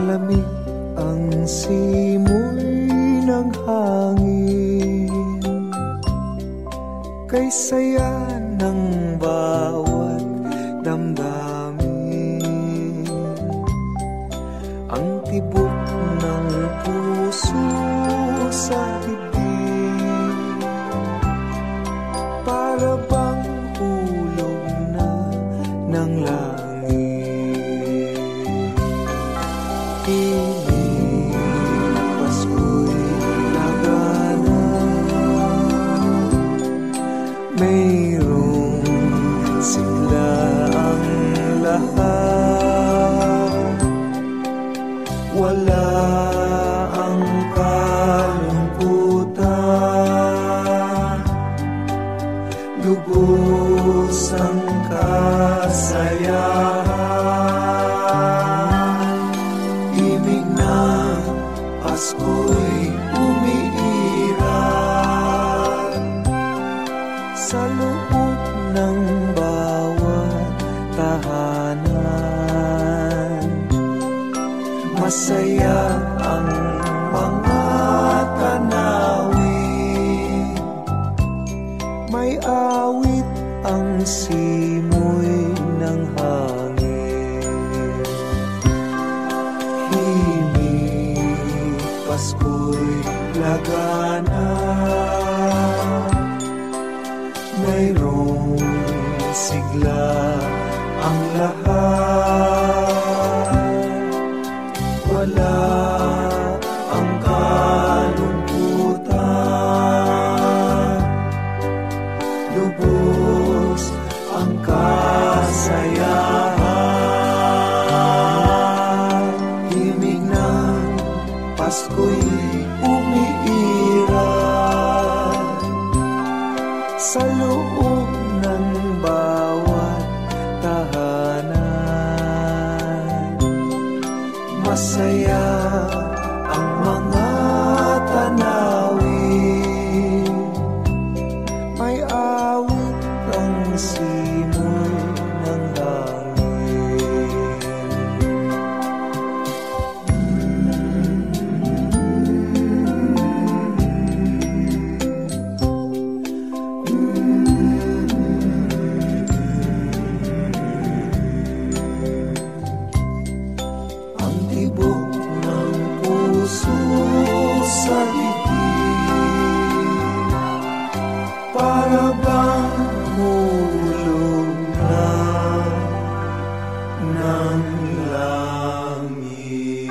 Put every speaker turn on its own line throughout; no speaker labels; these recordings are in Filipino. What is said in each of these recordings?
Malamig ang simoy ng hangin, kay saya ng bawat damdamin. Ang tibok ng puso sa dibdib, para bang hulog na ng langit. Inig Pasko'y lagana, mayroong sigla ang lahat. Wala ang kalungkutan, lubos ang kasayahan. Ibig ng Pasko'y umiiral sa loob ng bawat tahanan. Masaya ang mga tanawin, may awit ang simoy ng hangin. Himig Pasko'y lagana, mayroong sigla ang lahat. Wala ang kalungkutan, lubos ang kasayahan. Himig ng Pasko'y umiiral sa loob ng bawat tahanan. Masaya ang mga tanawin, may awit ang simoy ng hangin. Ang tibok ng puso sa dibdib, para bang hulog na ng langit.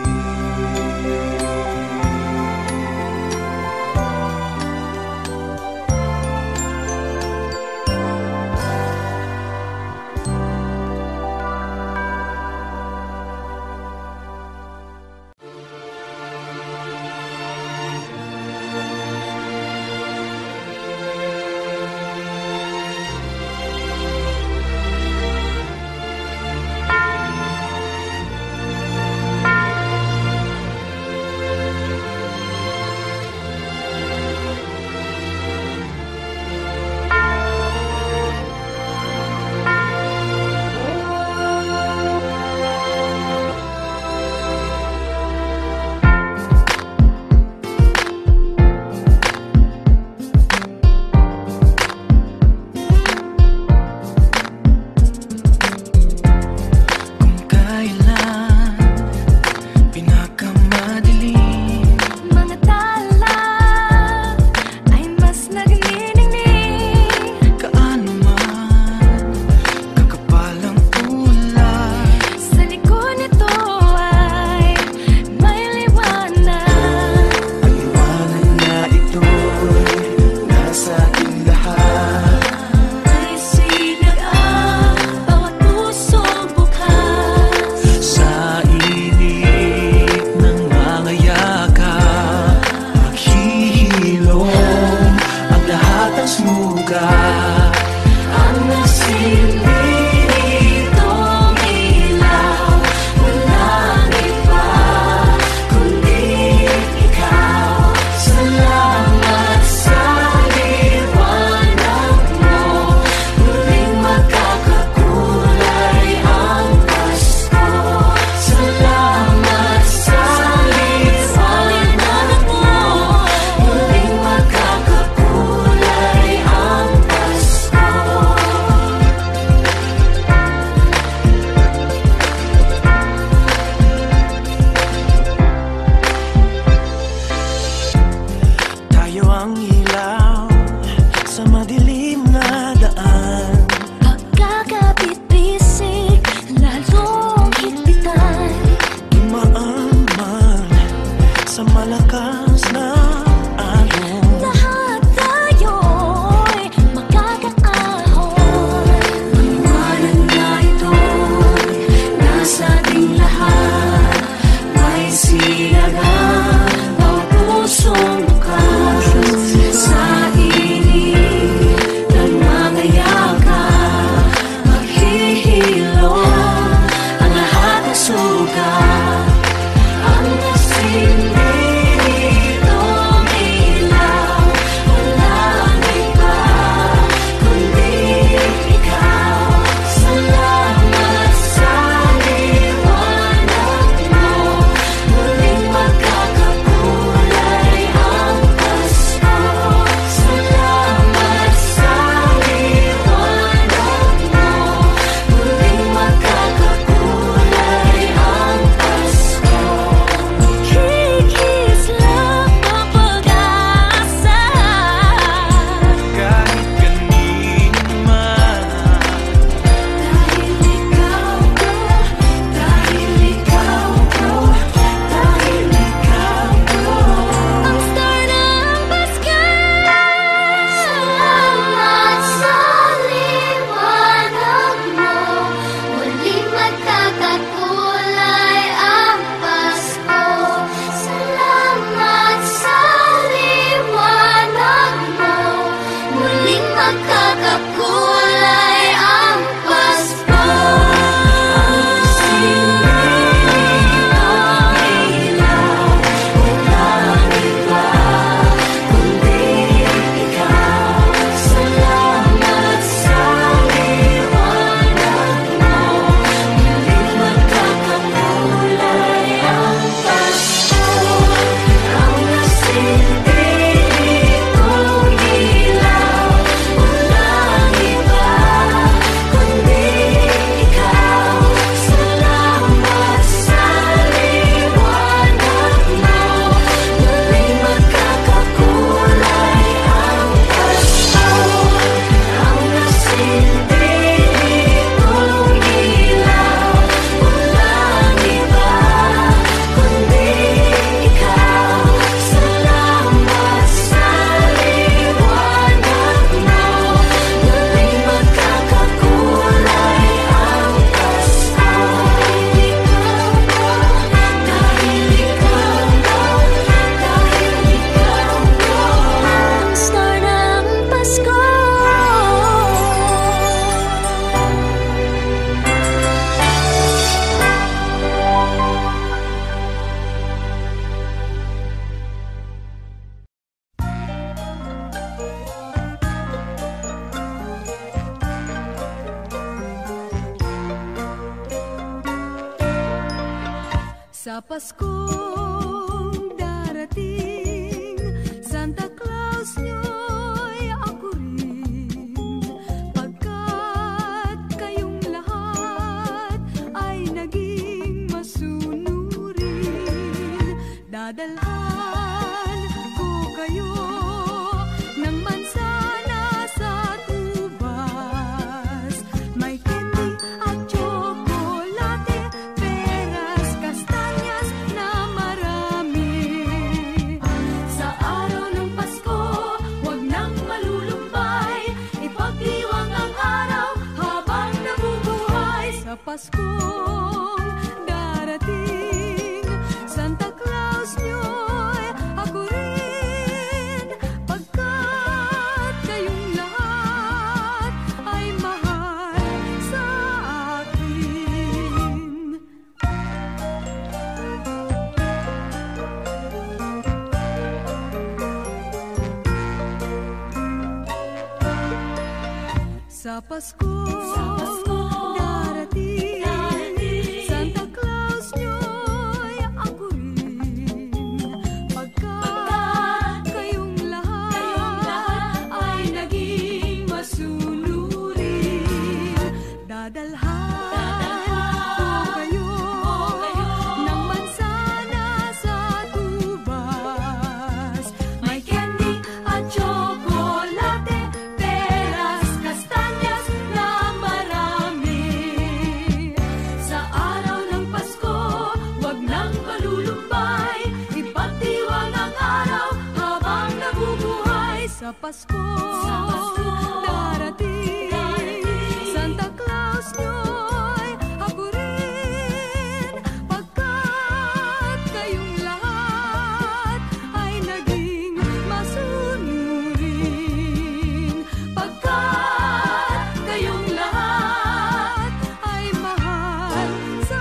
Sa Paskong darating, Santa Claus nyo'y ako rin, pagkat kayong lahat ay naging masunurin. Dadalhan ko kayo ng mansana sa tubas, may candy at chocolate, peras, kastanyas na marami. Sa araw ng Pasko, wag nang malulumbay, ipagdiwang ang araw habang nabubuhay. Sa Paskong darating, Santa Claus nyo'y ako rin, pagkat kayong lahat ay mahal sa akin. Sa Paskong darating, Santa Claus nyo'y ako rin, pagkat kayong lahat ay naging masunurin. Dadalhan ko kayo ng mansana sa tubas, may candy at chocolate, peras, kastanyas na marami. Sa araw ng Pasko, wag nang malulumbay, ipagdiwang ang araw habang nabubuhay. Sa Pasko darating, Santa Claus nyo'y ako rin, pagkat kayong lahat ay naging masunurin. Pagkat kayong lahat ay mahal sa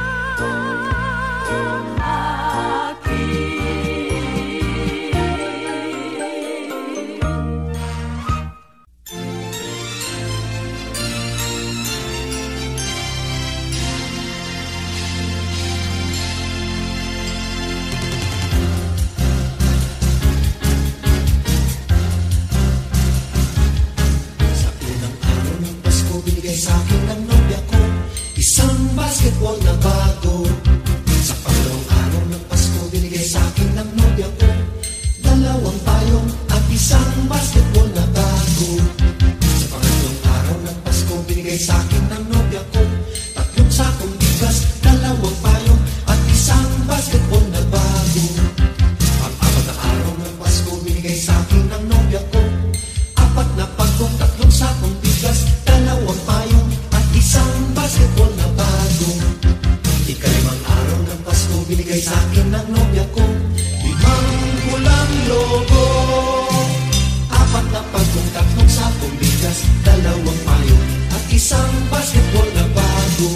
Sa unang araw ng Pasko, binigay sa akin ng nobya ko isang basketball na bago. Sa pangalawang araw ng Pasko, binigay sa akin ng nobya ko dalawang payong at isang basketball na bago. Sa pangatlong araw ng Pasko, binigay sa akin ng nobya ko tatlong sakong bigas, dalawang payong at isang basketball na bago. Pang-apat na araw ng Pasko, binigay sa akin ng nobya ko apat na pagkong, tatlong sakong bigas, dalawang payong at isang basketball na bago. Ikalimang araw ng Pasko, binigay sa akin ng nobya ko limang pulang logo, apat na pagkong, tatlong sakong bigas, dalawang payong at isang basketball na bago.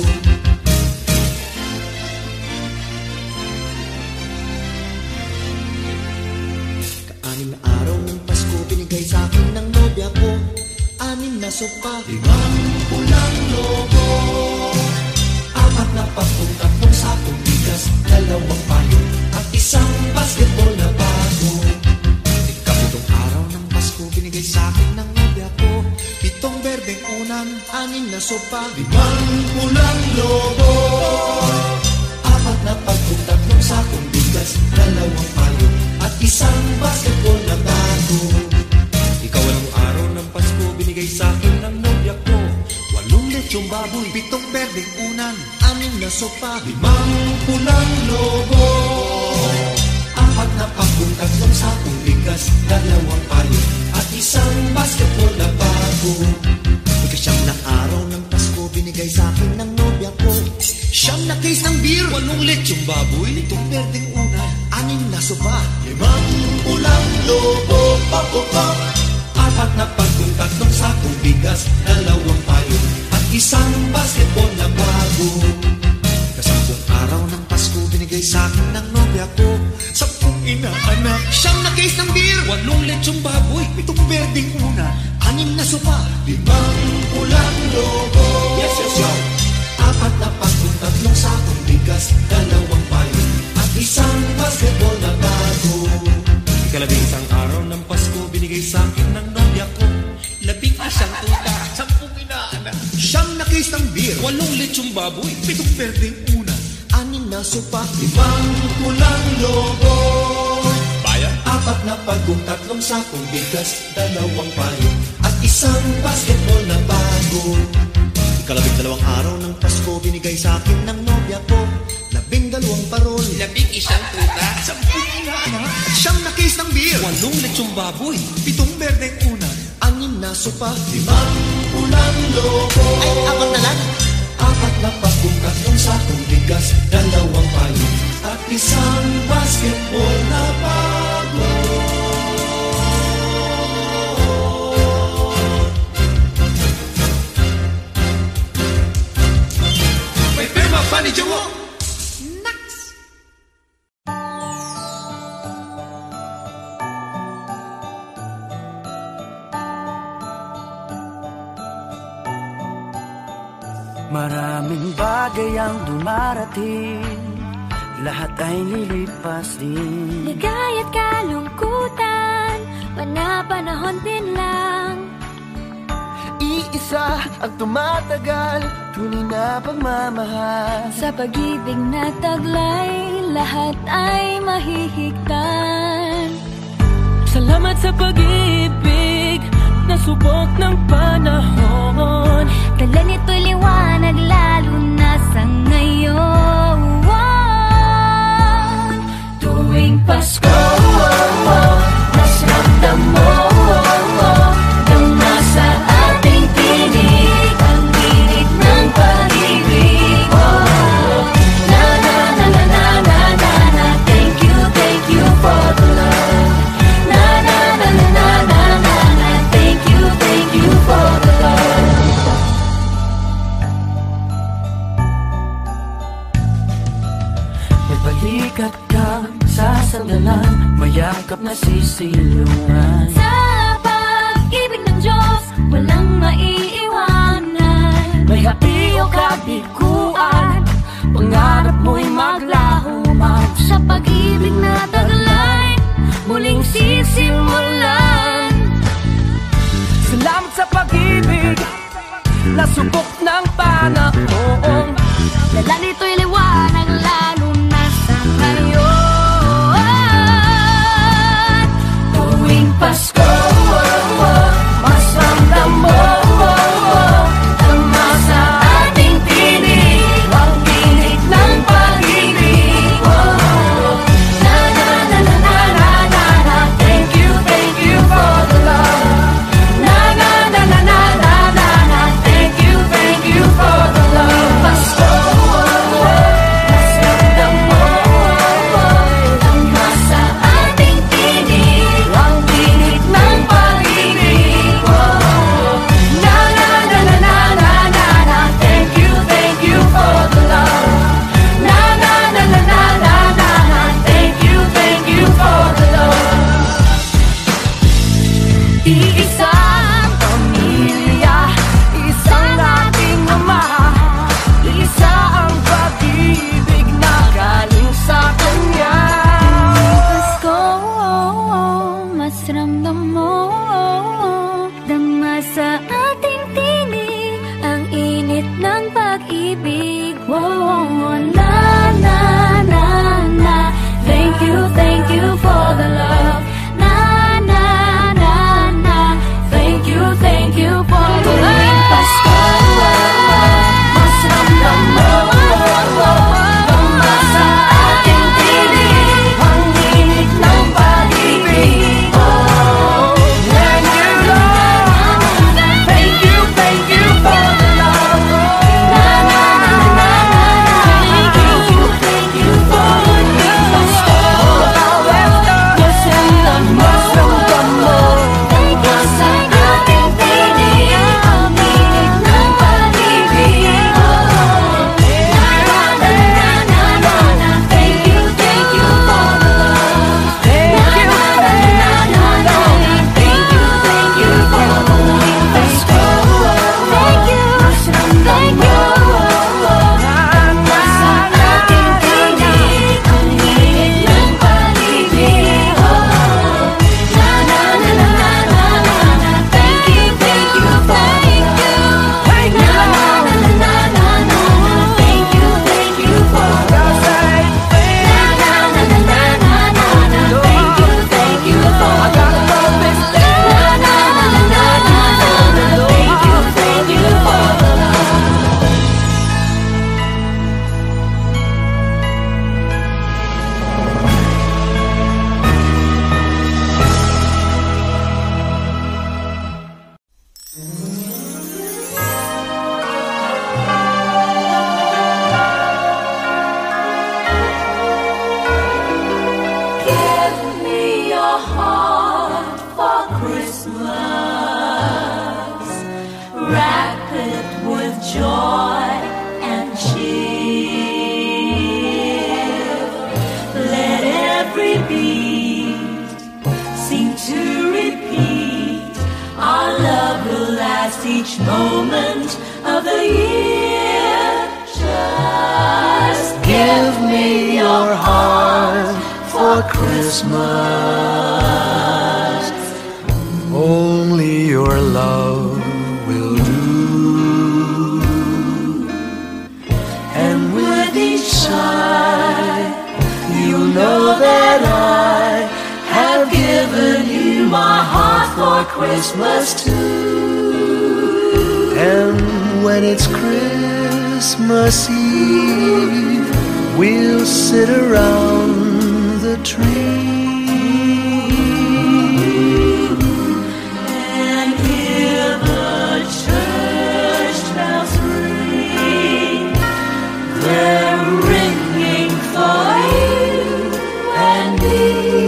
Kaanim na araw ng Pasko, binigay sa akin ng nobya ko anim na sopa, limang pulang logo, apat na pagkong, tatlong sakong bigas, dalawang payong at isang basketball na bago. Ikapitong araw ng Pasko, binigay sa akin ng nobya ko pitong berdeng unan, anim na sopa, limang pulang logo, apat na pagkong, tatlong sakong bigas, dalawang payong at isang basketball na bago. Ikawalang araw ng Pasko, binigay sa akin ng nobya ko walong lechong baboy, pitong berdeng unan, anim na sopa, limang pulang logo, apat na pagkong, tatlong sakong bigas, dalawang payong at isang basketball na bago. Ikasyam na araw ng Pasko, binigay sa akin ng nobya ko siyam na case ng beer, walong lechong baboy, pitong berdeng unan, anim na sopa, limang pulang logo, apat na pagkong, tatlong sakong bigas, dalawang payong at isang basketball na bago. Kasampung araw ng Pasko, binigay sa akin ng nobya ko 10 inaanak, siyam na case ng beer, walong lechong baboy, pitong berdeng unan, anim na sopa, limang pulang logo, apat na pagkong, tatlong sakong bigas, dalawang payong at isang basketball na bago.
Ikalabing-isang araw ng Pasko, binigay sa akin ng nobya ko. 11 tuta, 10 inaanak,
9 na case ng beer,
8 lechong baboy,
7 perdeng una, 6 na sopa, 5 pulang lobo,
bayan,
4 na pagong, 3 sakong bigas, 2 payo, at isang basketball na bago. Ikalabing-dalawang araw ng Pasko, binigay sa akin ng nobya ko 12 parol,
11 tuta,
10 inaanak, 9 na case ng beer,
8 lechong baboy,
7 berdeng una, 6 na sopa, 5 pulang lobo. Ay, 4 na lang. 4 na pagong, 3 sakong bigas, 2 payo, at isang basketball na bago.
may pirma pa ni Jowo.
Maraming bagay ang dumarating, lahat ay lilipas din.
Ligaya't kalungkutan, panahon din lang.
Iisa ang tumatagal, tunay na pagmamahal.
Sa pag-ibig na taglay, lahat ay mahihigtan.
Salamat sa pag-ibig na subok ng panahon.
Dala nito'y liwanag lalo na sa ngayon. Tuwing Pasko, mas ramdam mo dama sa ating tinig ang tinig ng pag-ibig. Na na na na na na na na, thank you for the love. Na na na na na na na na, thank you for the love.
May balikat kang sasandalan, mayakap na sisilungan.
Sa pag-ibig ng Diyos, walang maiiwanan.
May hapi o kabiguan, pangarap mo'y maglaho man.
Sa pag-ibig na taglay, muling sisimulan.
Salamat sa pag-ibig na subok ng panahon.
Dala nito'y liwanag lalo na sa ngayon. Tuwing Pasko, mas ramdam mo tama sa ating tinig ang tinig ng pag-ibig. Na na na na na na na na, thank you for the love. Na na na na na na na na, thank you for the love. Pasko, heart for Christmas. Wrap it with joy and cheer. Let every beat seem to repeat. Our love will last each moment of the year. Just give me your heart for Christmas.
Only your love will do.
And with each sigh, you'll know that I have given you my heart for Christmas too.
And when it's Christmas Eve, we'll sit around the tree
and hear the church bells ring. They're ringing for you and me.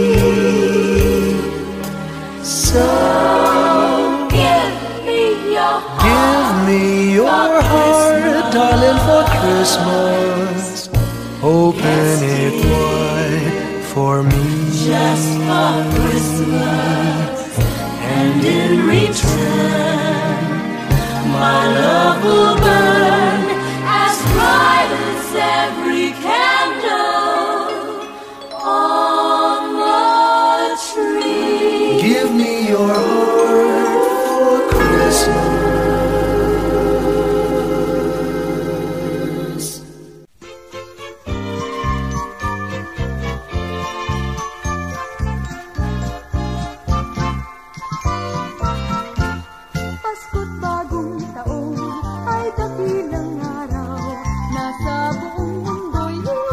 So give me your heart.
Give me your heart, darling, for Christmas. Open it wide for me.
Just for Christmas. And in return, my love will burn as bright as every candle on the tree.
Give me your heart for Christmas.
Pasko't bagong taon ay dakilang araw na sa buong mundo'y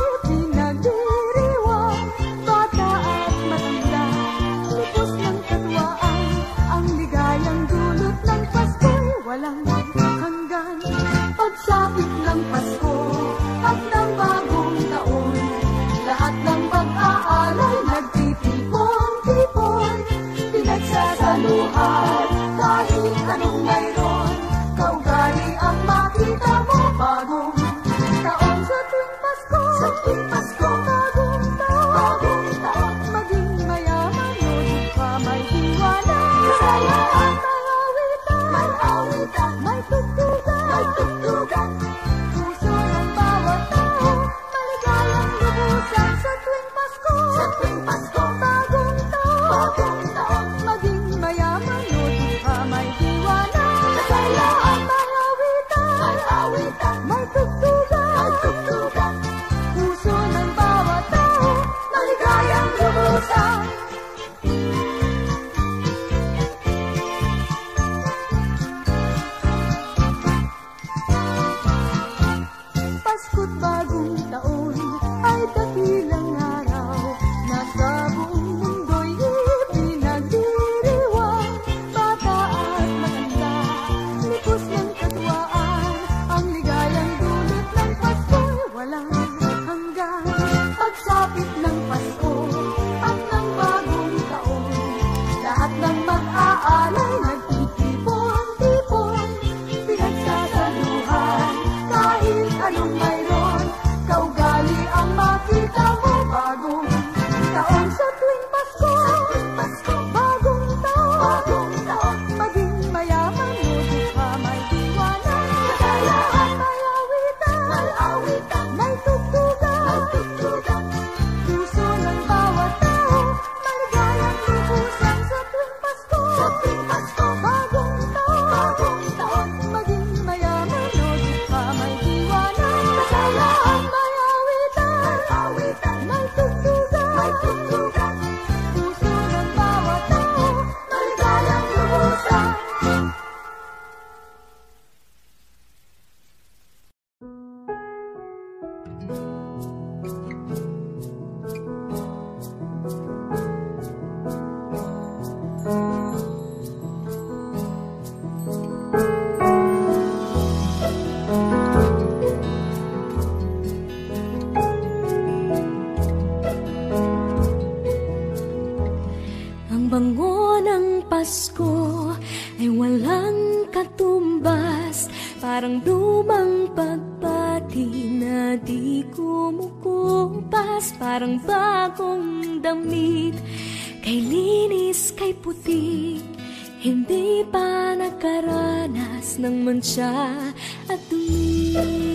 bango ng Pasko ay walang katumbas, parang lumang pagbati na di kumukupas, parang bagong damit, kay linis, kay puti, hindi pa nakaranas ng mantsa at dumi.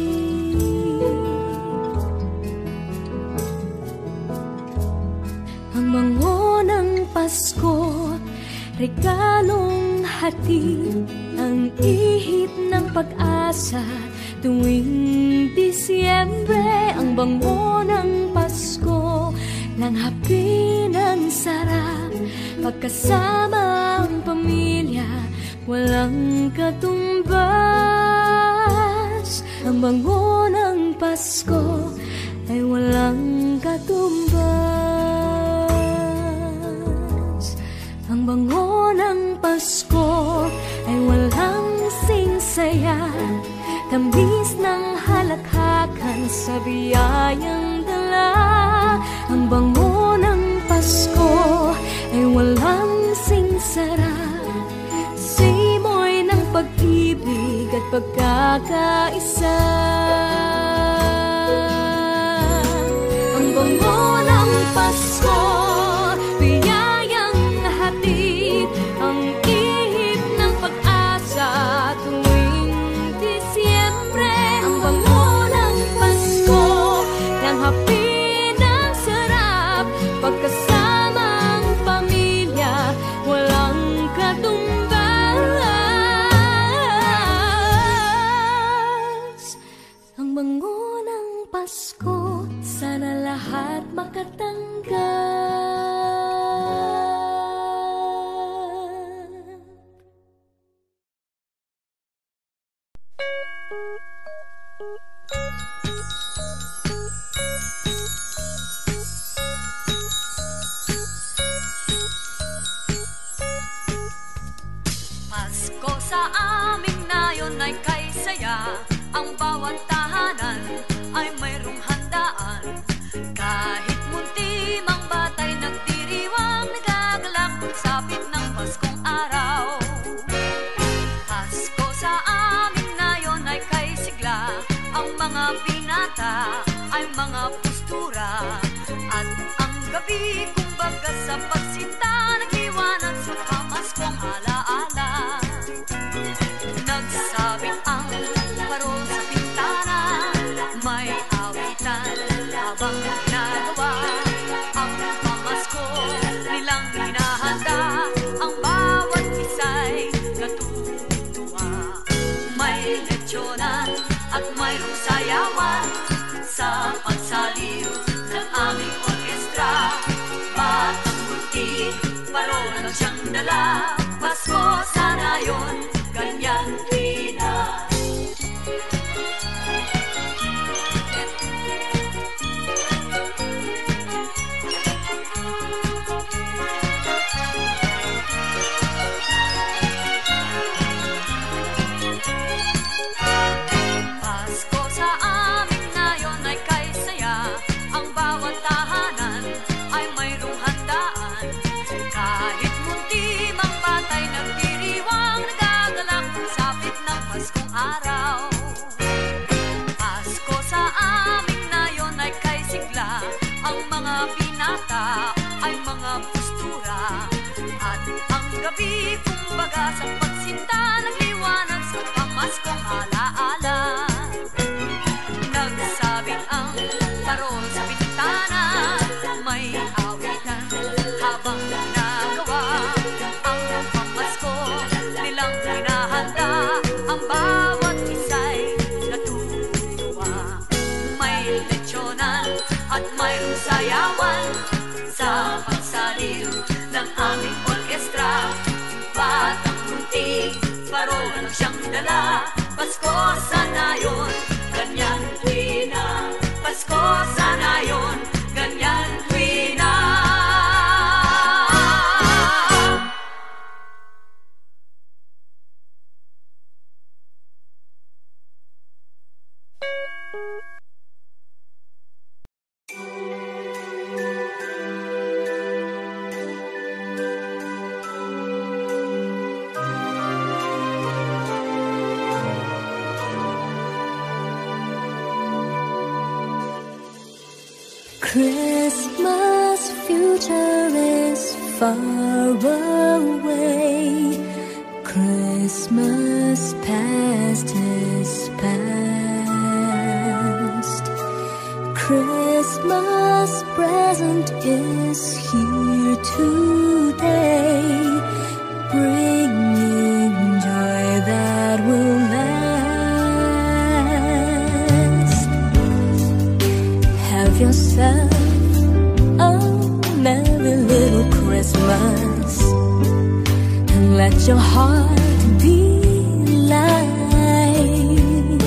Ang bango ng Pasko, regalong hatid, ang ihip ng pag-asa tuwing Disyembre. Ang bango ng Pasko, langhapi ng sarap, pagkasama ang pamilya, walang katumbas. Ang bango ng Pasko ay walang katumbas. Ang bango ng Pasko ay walang singsaya, tamis ng halakhakan sa biyayang dala. Ang bango ng Pasko ay walang singsara, simoy ng pag-ibig at pagkakaisa. Ang bango ng Pasko, biyayang hatid, ang ihip ng pag-asa tuwing Disyembre. Ang bango ng Pasko, langhapi ng sarap, pagkasamang pamilya, walang katumbas. Ang bango ng Pasko, sana lahat makatanggap.
Pasko sa amin nayon ay kay saya, ang bawat tahanan ay mayroong handaan. Kahit munti mang batay nagdiriwang, nagagalak pagsapit ng Paskong araw. Pasko sa amin nayon ay kay sigla, ang mga binata ay mga postura, at ang gabi kumbaga sa pagsinta, nagliwanag sa pamaskong alaala. Nagsabit ang parol sa bintana, may awitan habang ginagawa ang pamasko nilang hinahanda. Ang bawat isa'y natutuwa, may lechonan at mayroong sayawan sa pagsaliw ng aming orkestra. Batang munti, parol ang siyang dala, Pasko sana yun, ganyan pina. Pasko sa amin nayon ay kay saya, ang bawat tahanan ay mayroong handaan. Kahit munti mang batay nagdiriwang, nagagalak sapit ng Paskong araw. Pasko sa amin nayon ay kay sigla, ang mga binata ay mga postura, at ang gabi kumbaga sa pagsinta, nagliwanag sa pamaskong alaala. Nagsabit ang parol sa bintana, may awitan habang ginagawa ang pamasko nilang hinahanda. Ang bawat isa'y natutuwa, may lechonan at mayroong sayawan sa pagsaliw ng aming orkestra. Batang munti, parol ang siyang dala, Pasko sana yun, ganyan tuwina. Pasko sana yun, ganyan tuwina. Christmas future is far away. Christmas past is past. Christmas present is here today, bringing joy that will last. Have yourself a merry little Christmas, and let your heart be light.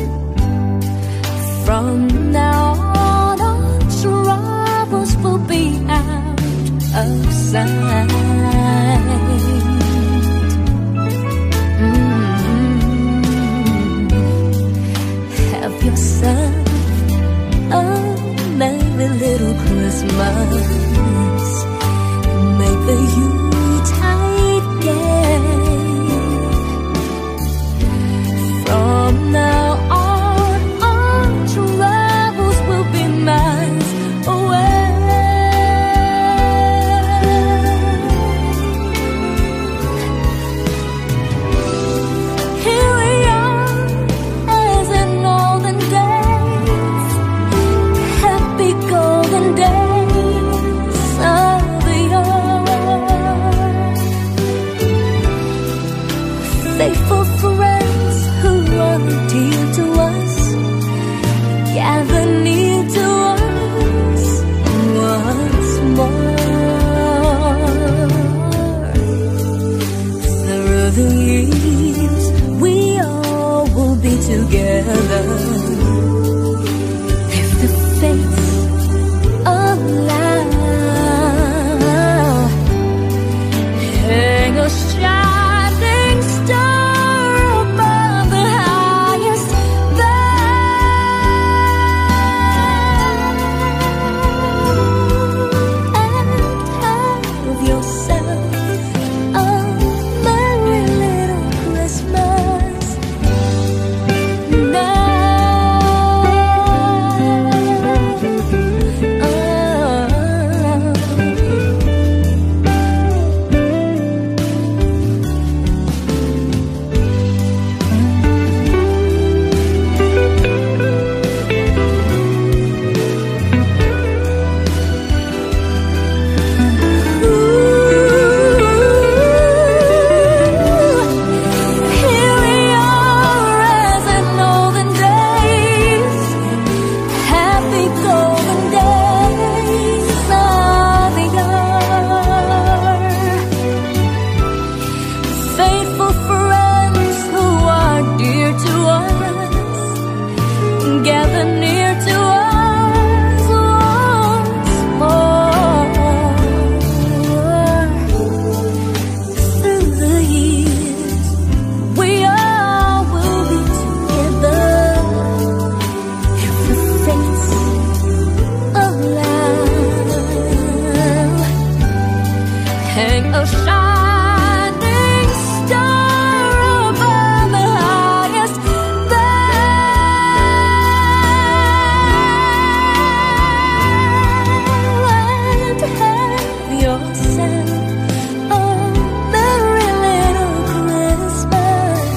From now on, all troubles will be out of sight. Have yourself a merry little Christmas. Make the Yuletide gay. From now on, all troubles will be miles away. Here we are, as in olden days, happy golden days of the yore. Faithful friends who are dear to us, gather near to us once more. Through the years, we all will be together, if the fates allow. Hang a shining star above the highest bough, and have yourself a merry little Christmas now. Here we are, as in olden days, happy golden days of the yore. Faithful friends who are dear to us, gather near to us once more. Through the years, we all will be together, if the fates allow. Hang a shining star above the highest bough, and have yourself a merry little Christmas.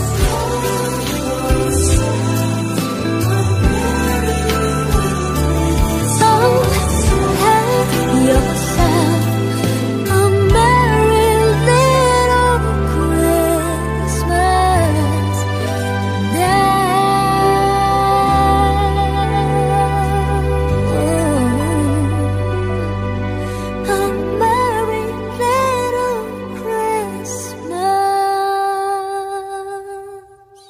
So have yourself a merry little Christmas now. A merry little Christmas.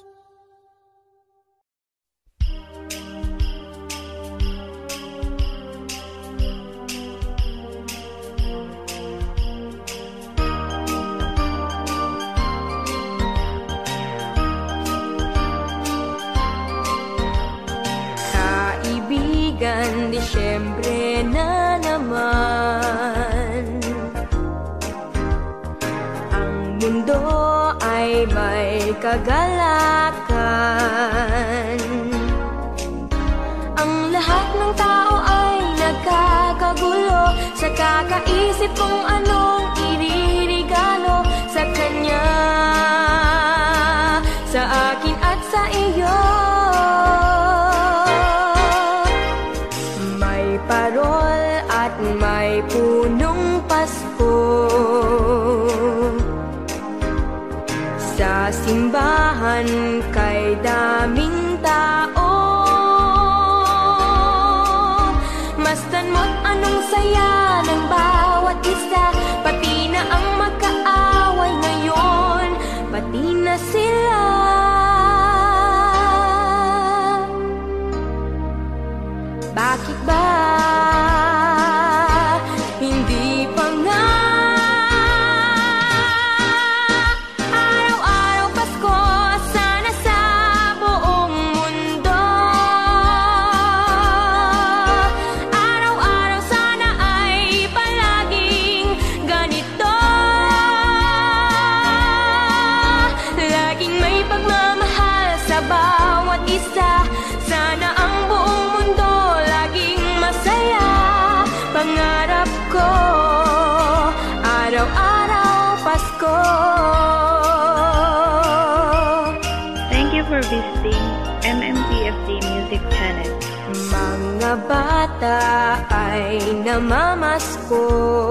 Kaibigan, Disyembre na naman. Ang mundo ay may kagalakan. Ang lahat ng tao ay nagka
Kakaisip kung anong iririgalo sa kanya, sa akin at sa iyo. May parol at may punong Pasko sa simbahan kay daming tao. Masdan mo't anong saya ng bawat isa, pati na ang magkaaway ngayon, pati na sila. Bakit ba hindi pa nga araw-araw Pasko, sana sa buong mundo? Araw-araw sana ay palaging ganito, laging may pagmamahal sa bawat isa. Sana ang buong mundo laging masaya. Pangarap ko, araw-araw Pasko.
Thank you for visiting MMPFD Music Channel.
Mga bata ay namamasko,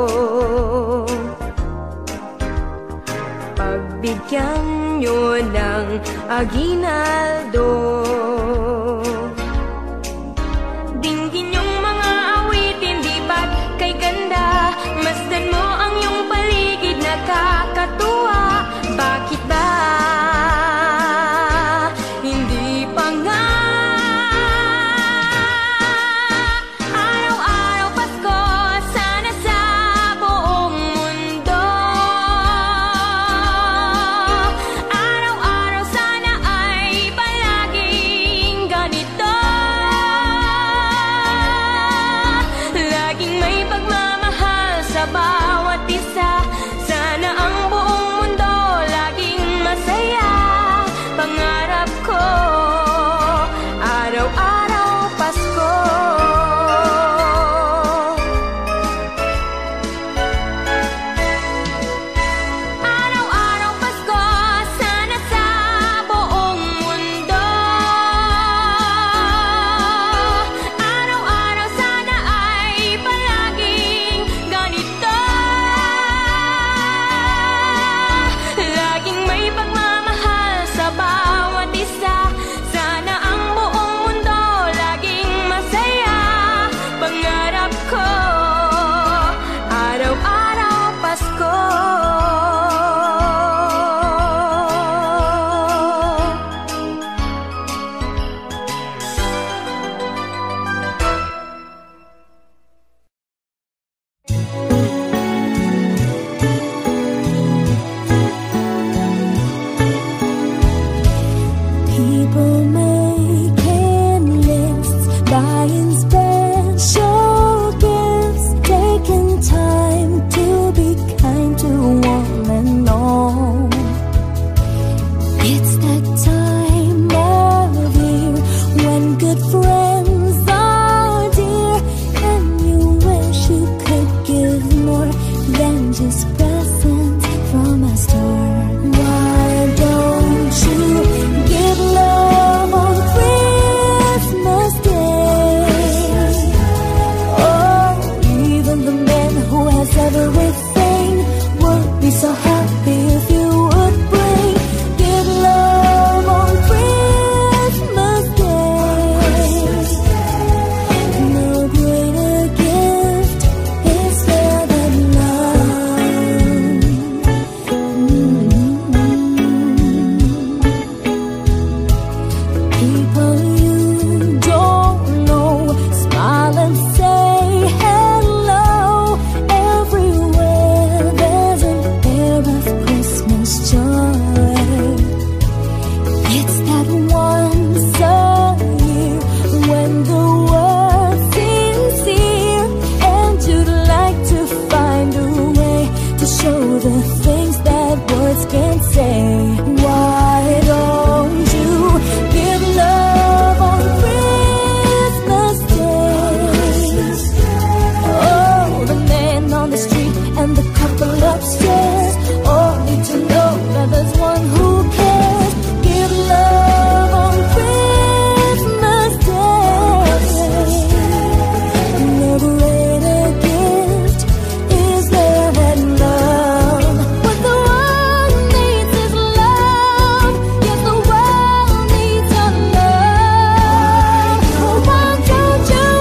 pagbigyan nyo ng aginaldo. Dinggin yung mga awitin, di ba't kay ganda? Masdan mo ang iyong paligid, nakakatuwa. Bakit ba hindi pa nga araw-araw Pasko, sana sa buong mundo? Araw-araw sana ay palaging ganito, laging may pagmamahal sa bawat isa. Sana ang buong mundo laging masaya. Pangarap ko, araw-araw Pasko. Araw-araw Pasko, sana sa buong mundo. Araw-araw sana ay palaging ganito, laging may pagmamahal sa bawat isa. Sana ang buong mundo laging masaya. Pangarap ko, araw-araw Pasko.
People making lists, buying special gifts, taking time to be kind to one and all. It's that time of year when good friends are dear, and you wish you could give more than just presents from a store. Why don't you give love on Christmas Day? Oh, even the man who has everything would be so happy if you would bring. Give love on Christmas Day. No greater gift is there than love. People you don't know, smile and say hello. Everywhere there's an air of Christmas joy. It's that once a year when the world seems here, and you'd like to find a way to show the things that words can't say. Why don't you give love on Christmas Day? Oh, the man upstairs. All need to know that there's one who cares. Give love on Christmas Day. No greater gift is there than love. What the world needs is love. Yes, the world needs your love. Why don't you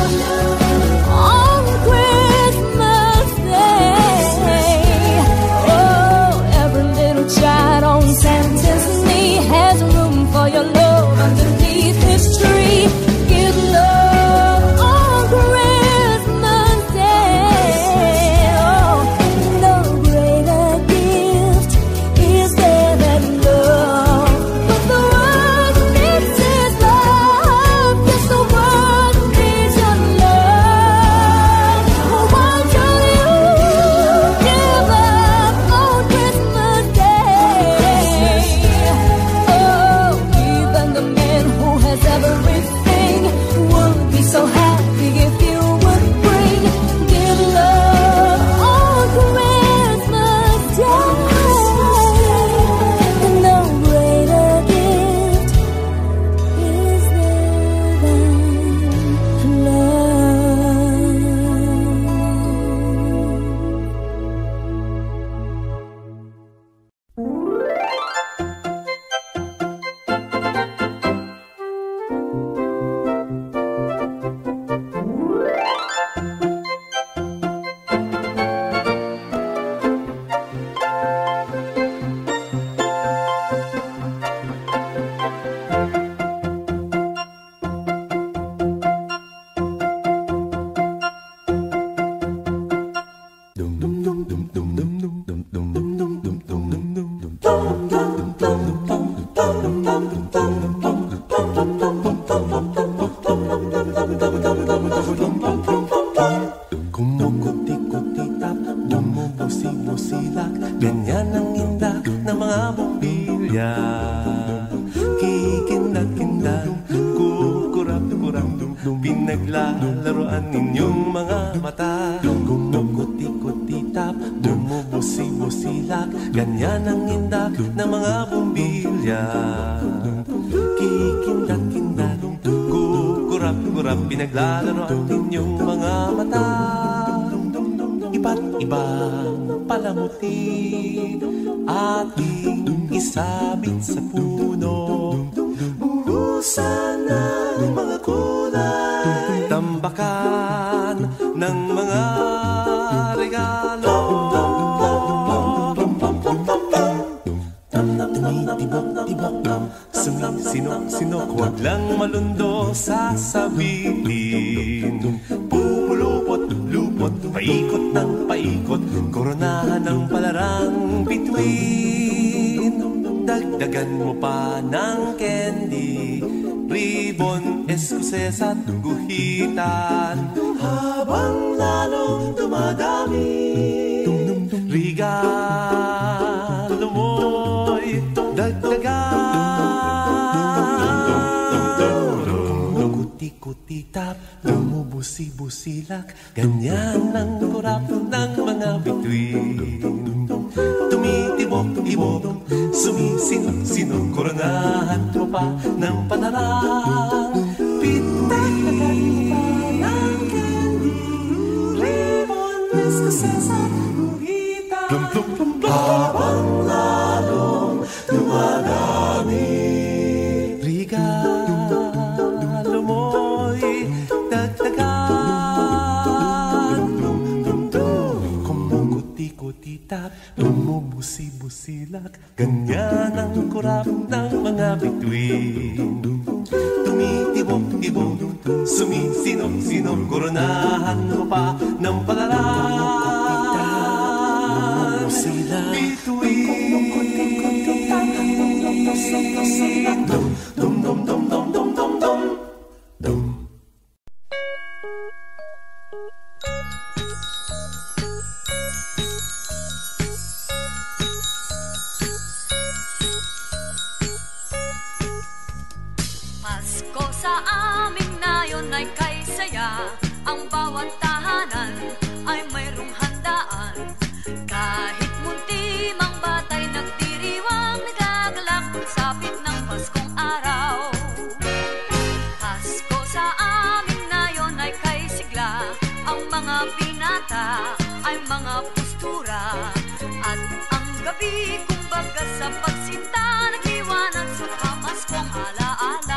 on Christmas Day? Oh, every little child on Santa's knee has room for your love underneath his tree. Give love on Christmas Day. Oh, no greater gift is there than love. But the world needs his love. Yes, the world needs your love. Why don't you give up on Christmas Day? Oh, even the man who has everything would be so happy if you would bring. Give love on Christmas Day. No greater gift is there than
Kumukuti-kuti-tap, dumubusi-busilak, ganyan ang indak ng mga bumbilya. Kikindag-kindag, kukurap-kurap, pinaglalaroan ninyong mga mata. Kumukuti-kuti-tap, dumubusi-busilak, ganyan ang indak ng mga bumbilya. Kikindag-kindag, kukurap-kurap, pinaglalaroan ninyong mga mata. Iba't ibang palamuti ating isabit sa puno. Buhusan ng mga kulay, tambakan ng mga regalo. Tumitibok-tibok, sumisinok-sinok, huwag lang malundo sasabihin. Pupulupot-lupot, paikot ng paikot, koronahan ng palarang bituin. Dagdagan mo pa ng candy, ribbon, eskuses at guhitan. Habang lalong dumadami, regalo mo'y dagdagan. Kuti-kuti-tap, dumubusi-busilak, ganyan ang kurap ng mga bituin. Tumitibok-tibok, sumisinok-sinok, koronahan mo pa ng panarang bituin. Ng candy, ribbon, eskuses at guhitan. Habang lalong dumadami, regalo mo'y dagdagan. Kumukuti-kuti-tap, dumubusi-busilak, ganyan ang kurap ng mga bituin. Tumitibok-tibok, sumisinok-sinok, koronahan mo pa ng palarang bituin. Dum-dum-dum-dum-dum-dum-dum.
Pasko sa amin ngayon ay kay saya. Ang bawat tahanan ay mayroong handaan. Kahit postura. At ang gabi, kumbaga sa pagsinta, nagliwanag sa pamaskong alaala.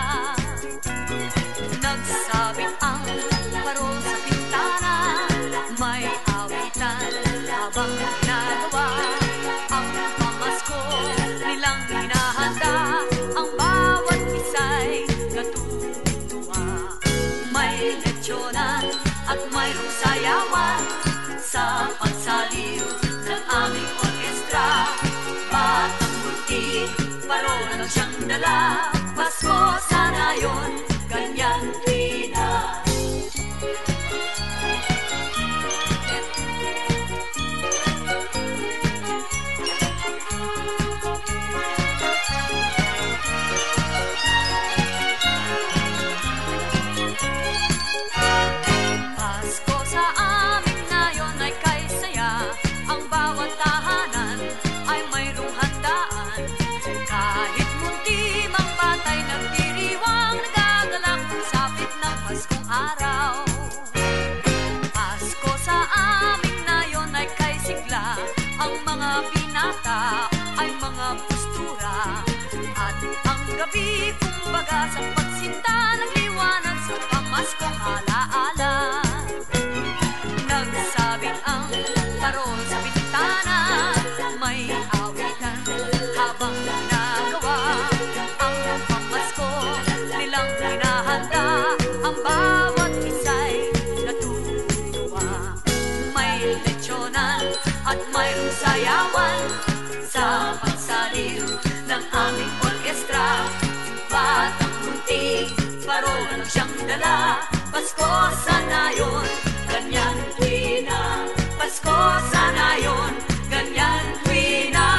Nagsabit ang parol sa pintana, may awitan habang ginagawa ang pamasko nilang hinahanda. Ang bawat isa'y natutuwa. May lechyonan at mayroong sayawan sa pagsaliw ng aming orkestra. Batang buntis, parol lang siyang dala. Pasko sana yun, ganyan rin na. Pasko sa amin ngayon ay kay saya. Ang bawat tahanan ay mayroong handaan. Kahit munti mang batay nagdiriwang, nagagalak ang sapit ng Paskong araw. Pasko sa amin ngayon ay kay sigla. Ang mga binata ay mga postura. At ang gabi, kumbaga sa pagsinta, nagliwanag sa pamaskong alaala. Nagsabit ang parol sa bintana, may awitan habang ginagawa ang pamasko nilang hinahanda. Ang bawat isa'y natutuwa. May lechyonan at mayroong sayawan sa pagsaliw ng aming orkestra. Batang munti, parol lang siyang dala. Pasko sana yun, ganyan rin na. Pasko sana yun, ganyan rin na.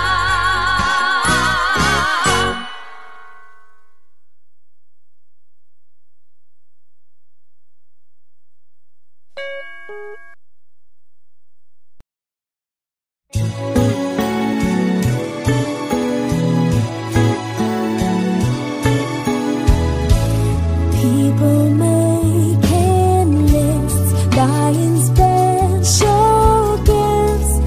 People making lists, buying special gifts.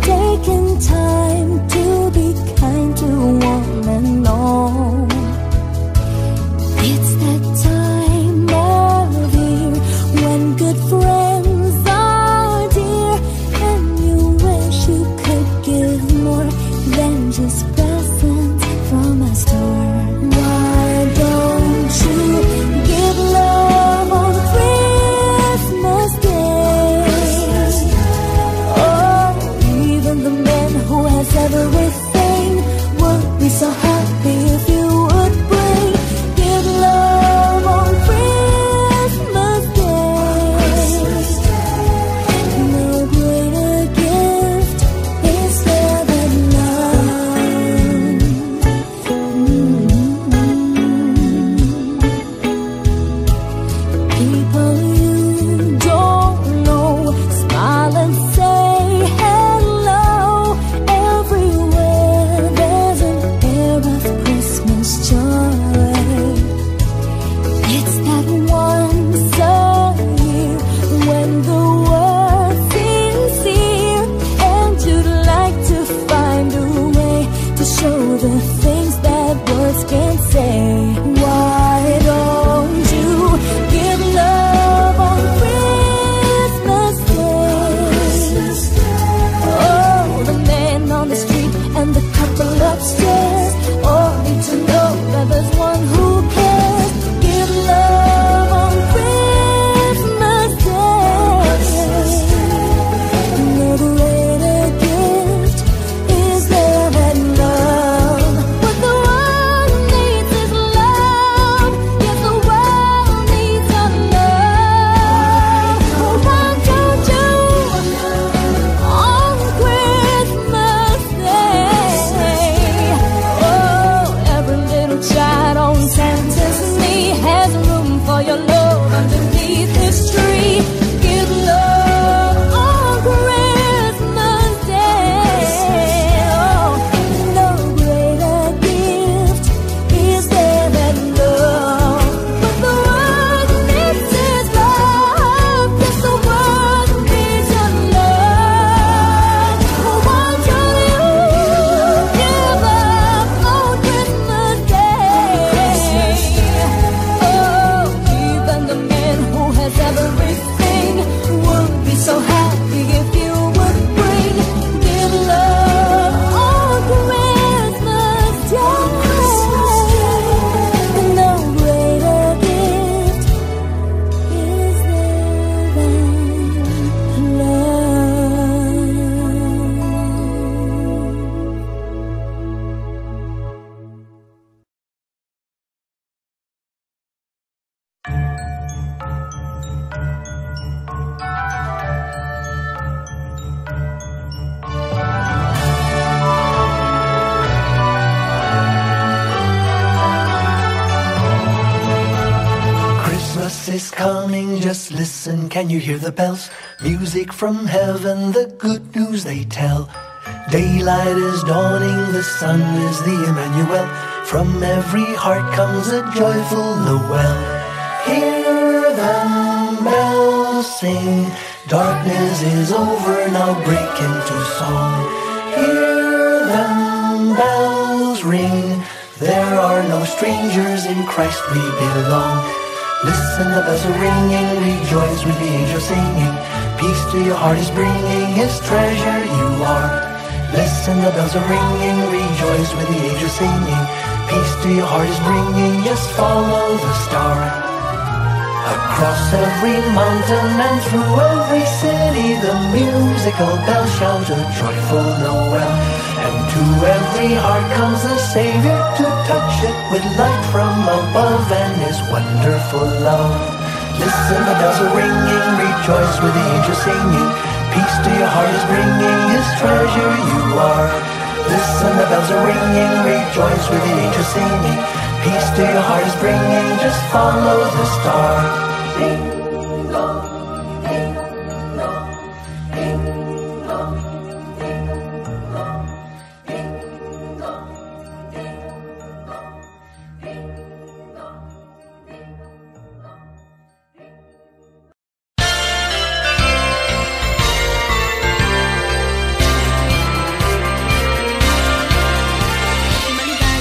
bells, listen, can you hear the bells? Music from heaven, the good news they tell. Daylight is dawning, the sun is the Emmanuel. From every heart comes a joyful Noel. Hear them bells sing, darkness is over, now break into song. Hear them bells ring, there are no strangers, in Christ we belong. Listen, the bells are ringing, rejoice with the angels singing. Peace to your heart is bringing, his treasure you are. Listen, the bells are ringing, rejoice with the angels singing. Peace to your heart is bringing, yes, follow the star. Across every mountain and through every city, the musical bells shout a joyful Noel. And to every heart comes the Savior to touch it with light from above and his wonderful love. Listen, the bells are ringing, rejoice with the angels singing. Peace to your heart is bringing, his treasure you are. Listen, the bells are ringing, rejoice with the angels singing. Peace to your heart is bringing, just follow the star. Ding dong, ding dong, ding dong, ding dong, ding dong, ding dong, ding dong, ding dong.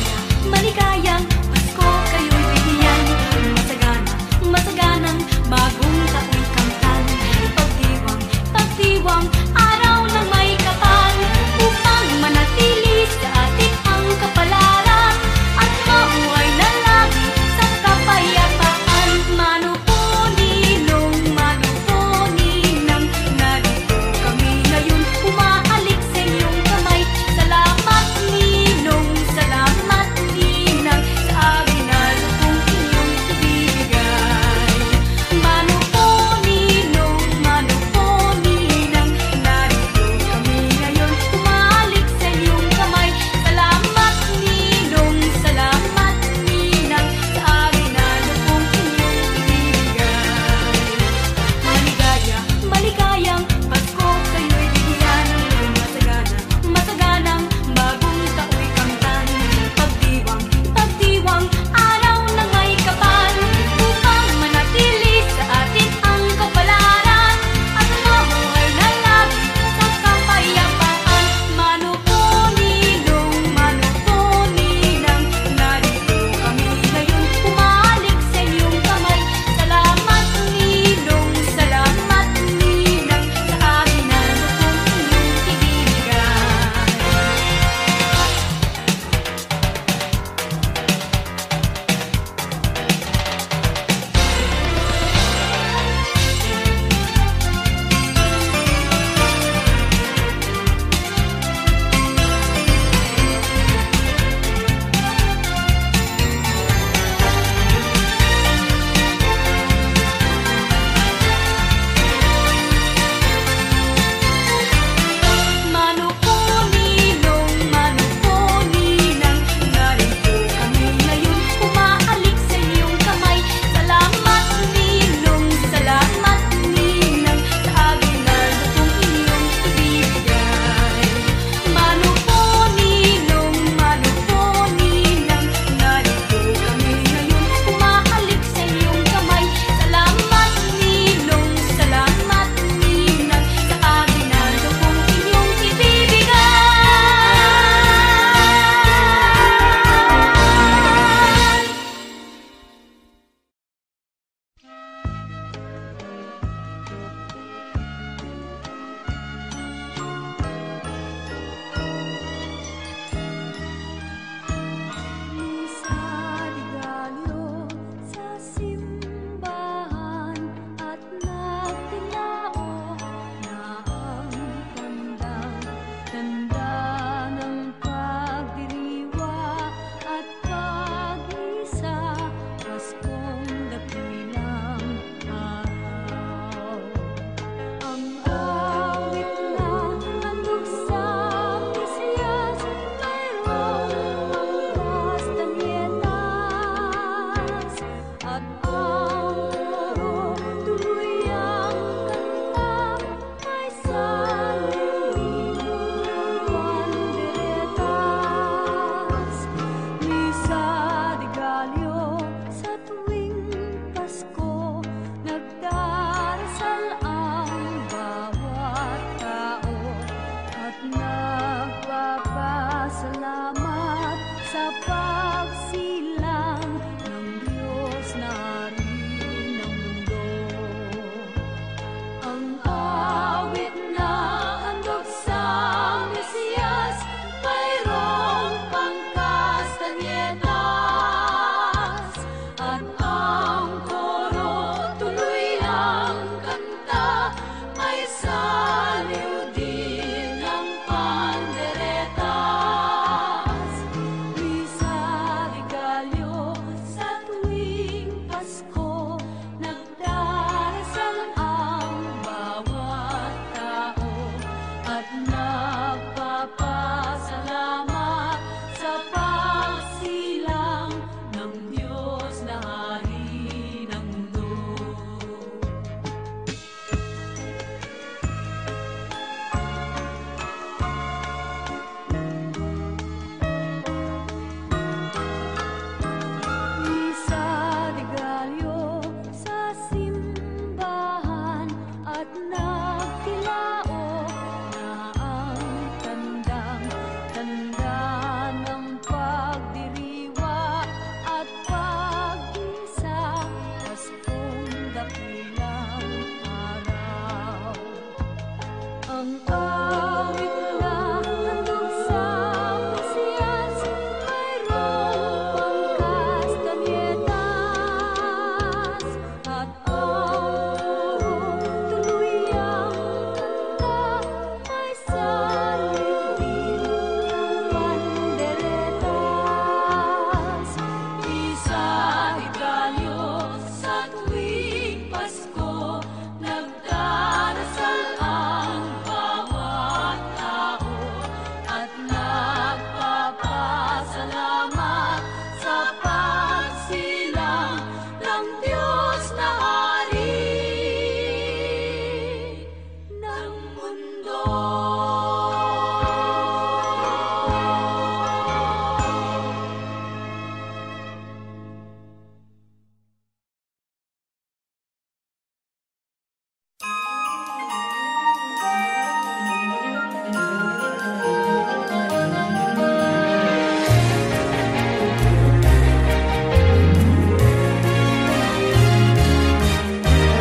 Maligayang Pasko kayo'y bigyan. Masaganang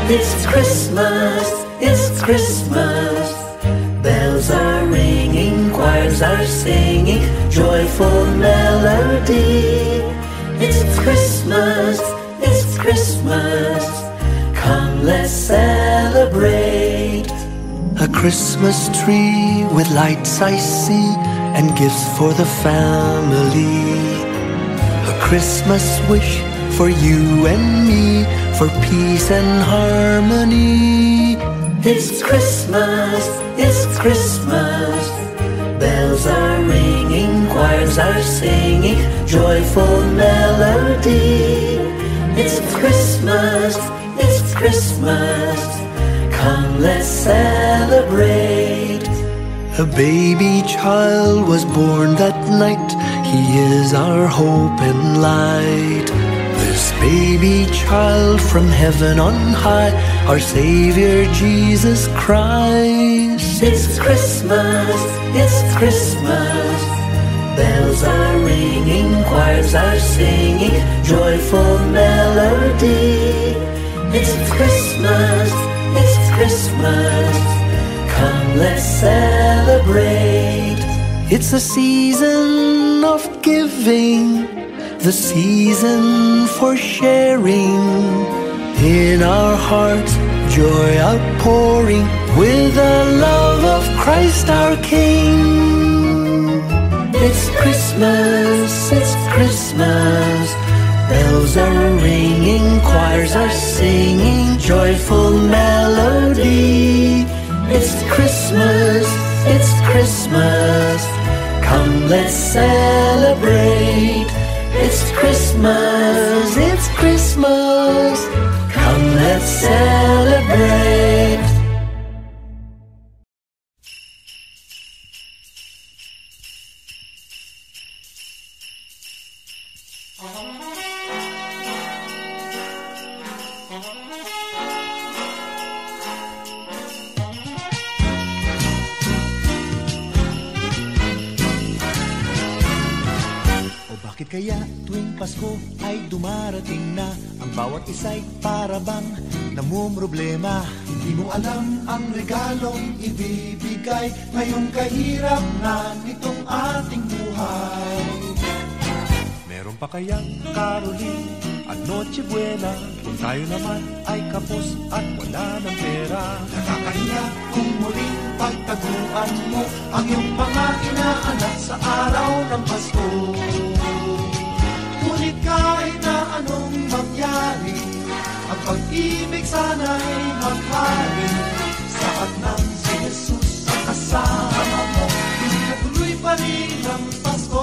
It's Christmas, it's Christmas. Bells are ringing, choirs are singing, joyful melody. It's Christmas, it's Christmas. Come, let's celebrate. A Christmas tree with lights I see, and gifts for the family. A Christmas wish for you and me, for peace and harmony. It's Christmas, it's Christmas. Bells are ringing, choirs are singing, joyful melody. It's Christmas, it's Christmas. Come, let's celebrate. A baby child was born that night. He is our hope and light. This baby child from heaven on high, our Savior Jesus Christ. It's Christmas, it's Christmas. Bells are ringing, choirs are singing, joyful melody. It's Christmas, it's Christmas. Come, let's celebrate. It's a season of giving, the season for sharing. In our hearts, joy outpouring, with the love of Christ our King. It's Christmas, it's Christmas. Bells are ringing, choirs are singing, joyful melody. It's Christmas, it's Christmas. Come, let's celebrate. It's Christmas, it's Christmas. Come, let's celebrate.
Bakit kaya tuwing Pasko ay dumarating na, ang bawat isa'y parabang namumroblema? Hindi mo alam ang regalong ibibigay ngayong kahirap na nitong ating buhay. Meron pa kayang Caroling at Noche Buena kung tayo naman ay kapos at wala ng pera? Nakakahiya kung muling pagtaguan mo ang iyong mga inaanak sa araw ng Pasko. Ngunit kahit na anong mangyari, ang pag-ibig sana'y maghari. Sapat ng si Jesus ang kasama mo, tuloy pa rin ang Pasko.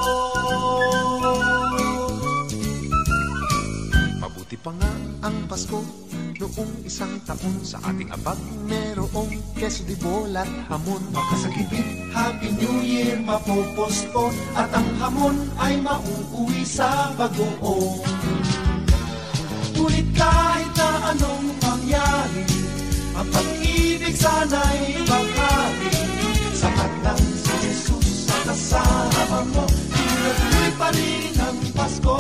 Mabuti pa nga ang Pasko noong isang taon, sa ating abag merong keso di bola at hamon. Makasakipin, Happy New Year mapopospon, at ang hamon ay mauuwi sa bagoong. Ngunit kahit na anong mangyari, ang pag-ibig sana'y maghari. Sapat lang si Jesus sa kasama mo, tuloy pa rin ang Pasko.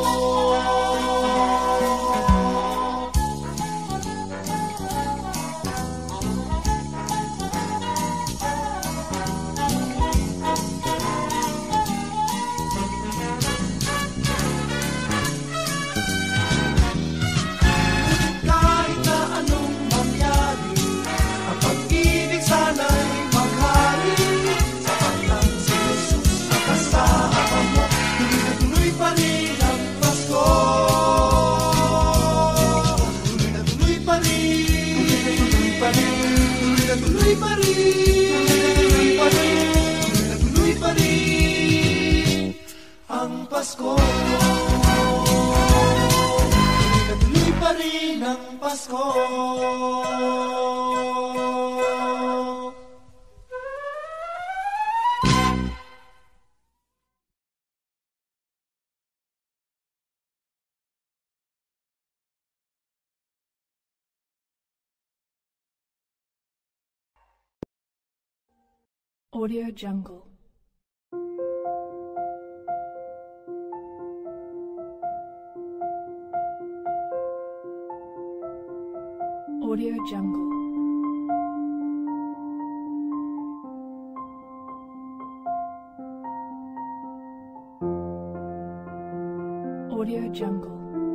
Pasko, tuloy pa rin ang Pasko.
Audio Jungle. Audio Jungle. Audio Jungle.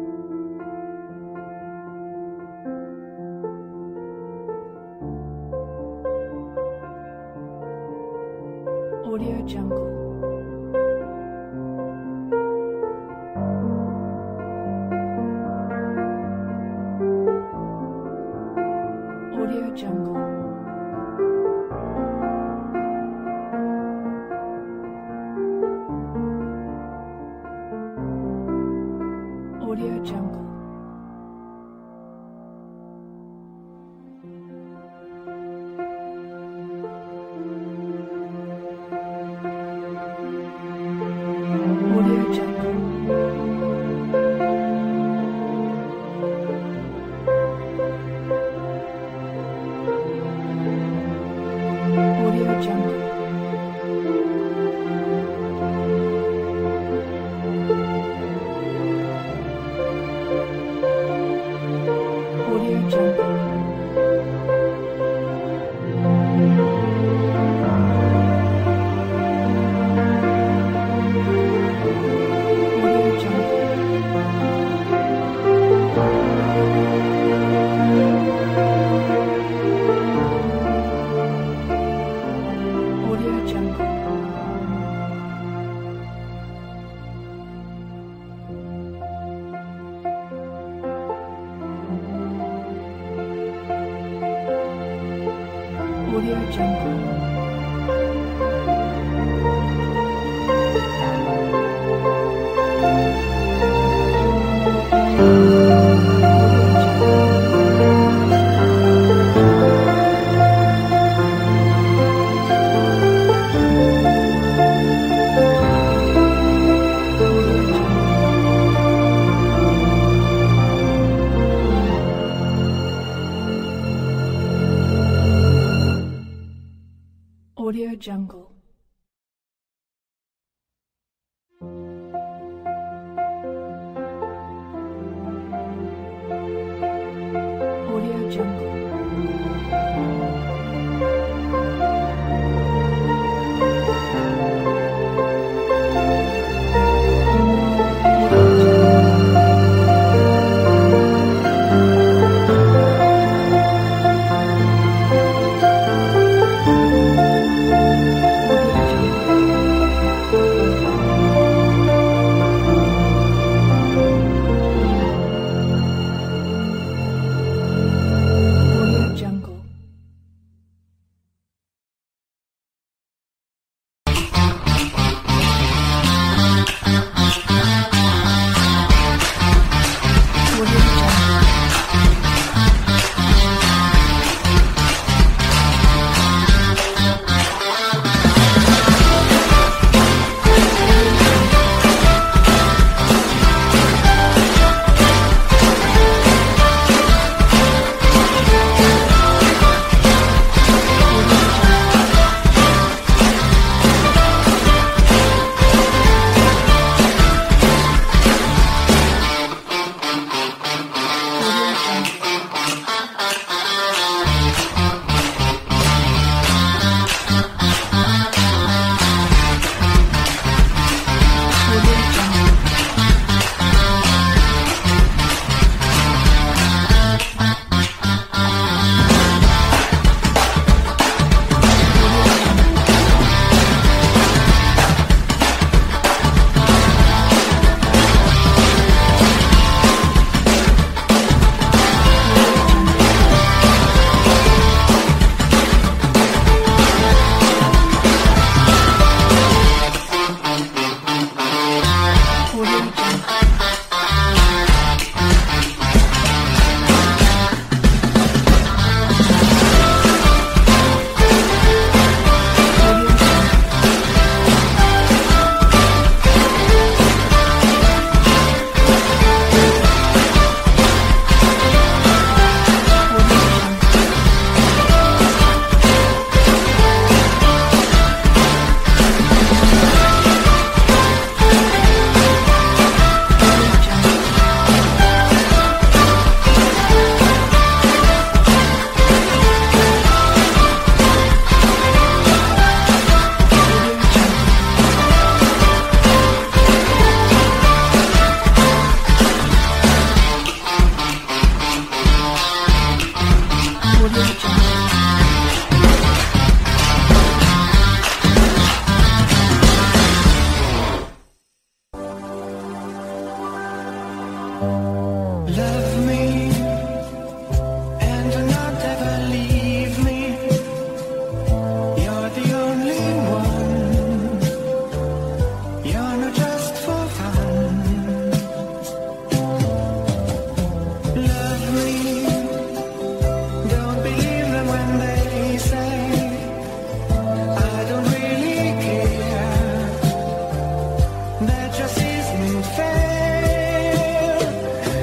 Audio Jungle. Audio Jungle. Audio Jungle. Audio Jungle. Audio Jungle. Audio Jungle. Audio Jungle. Audio Jungle. Audio Jungle. Audio Jungle. Audio Jungle.
Love me and do not ever leave me. You're the only one. You're not just for fun. Love me. Don't believe them when they say I don't really care. That just isn't fair.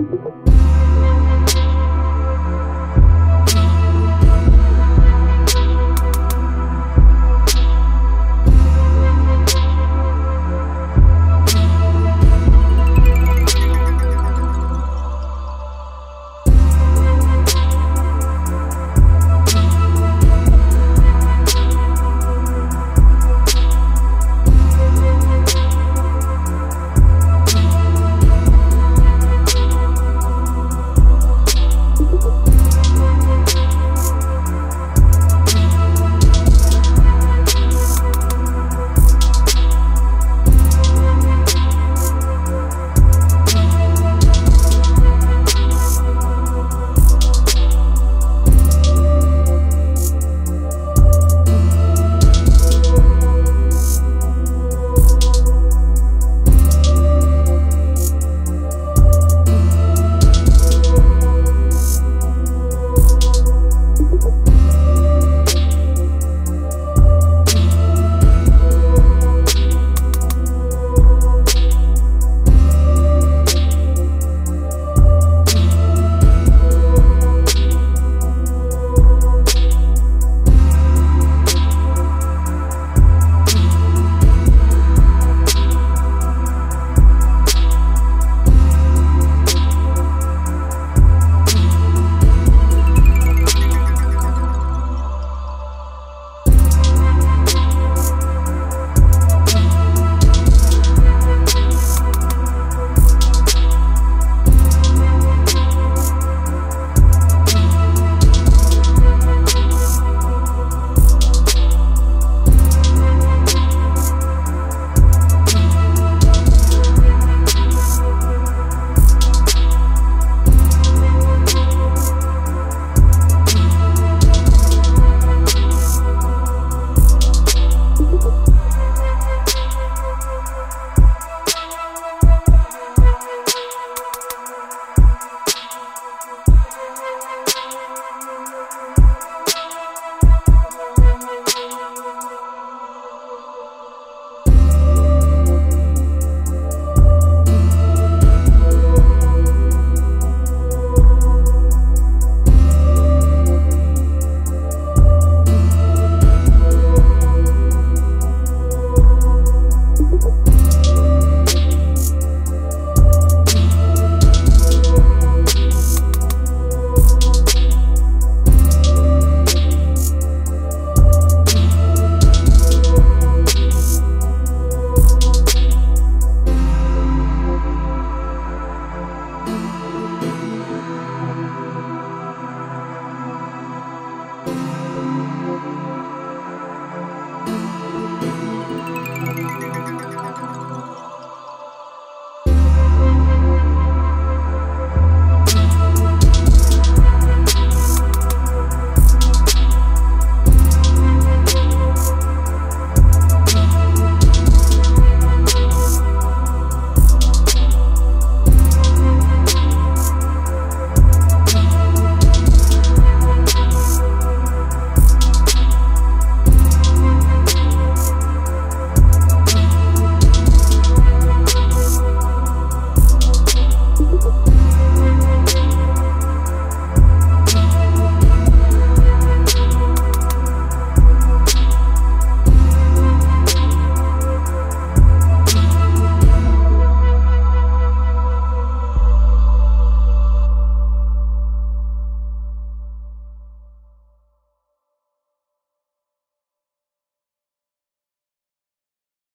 Jungle.